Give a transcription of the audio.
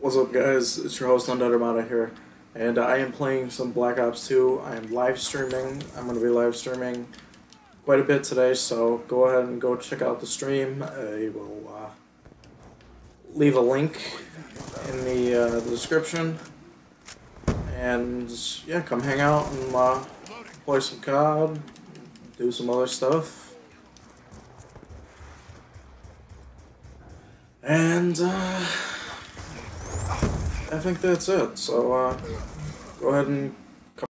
What's up, guys? It's your host, Undead Armada here, and I am playing some Black Ops 2. I am live streaming. I'm going to be live streaming quite a bit today, so go ahead and go check out the stream. I will leave a link in the description, and yeah, come hang out and play some COD, do some other stuff. And I think that's it, so go ahead and